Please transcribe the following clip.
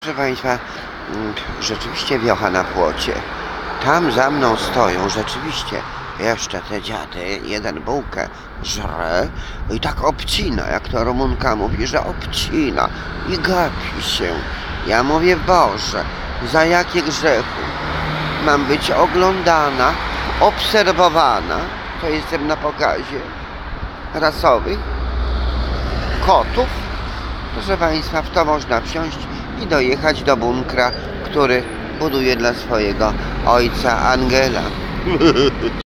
Proszę Państwa, rzeczywiście wiocha na płocie. Tam za mną stoją rzeczywiście jeszcze te dziady. Jeden bułkę żre i tak obcina, jak to Rumunka mówi, że obcina i gapi się. Ja mówię, Boże, za jakie grzechy mam być oglądana, obserwowana? To jestem na pokazie rasowych kotów. Proszę Państwa, w to można wsiąść i dojechać do bunkra, który buduje dla swojego ojca Angela.